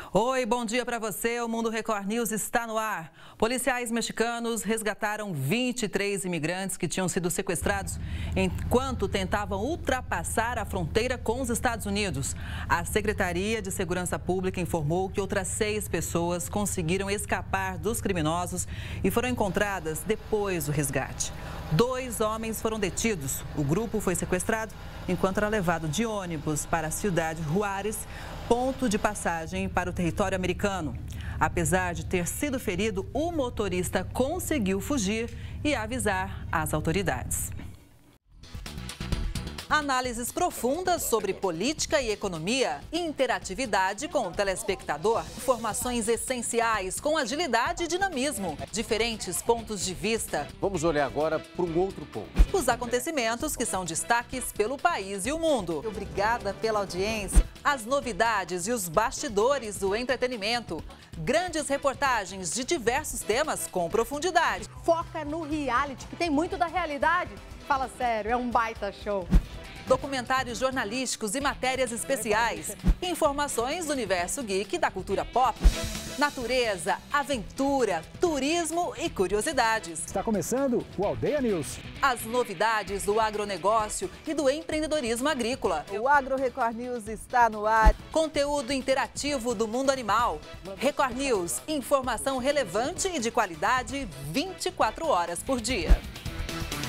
Oi, bom dia para você. O Mundo Record News está no ar. Policiais mexicanos resgataram 23 imigrantes que tinham sido sequestrados enquanto tentavam ultrapassar a fronteira com os Estados Unidos. A Secretaria de Segurança Pública informou que outras 6 pessoas conseguiram escapar dos criminosos e foram encontradas depois do resgate. 2 homens foram detidos. O grupo foi sequestrado enquanto era levado de ônibus para a cidade Juárez, ponto de passagem para o território americano. Apesar de ter sido ferido, o motorista conseguiu fugir e avisar as autoridades. Análises profundas sobre política e economia, interatividade com o telespectador, informações essenciais com agilidade e dinamismo, diferentes pontos de vista. Vamos olhar agora para um outro ponto. Os acontecimentos que são destaques pelo país e o mundo. Obrigada pela audiência. As novidades e os bastidores do entretenimento. Grandes reportagens de diversos temas com profundidade. Foca no reality, que tem muito da realidade. Fala sério, é um baita show. Documentários jornalísticos e matérias especiais. Informações do universo geek e da cultura pop. Natureza, aventura, turismo e curiosidades. Está começando o Aldeia News. As novidades do agronegócio e do empreendedorismo agrícola. O Agro Record News está no ar. Conteúdo interativo do mundo animal. Record News, informação relevante e de qualidade 24 horas por dia.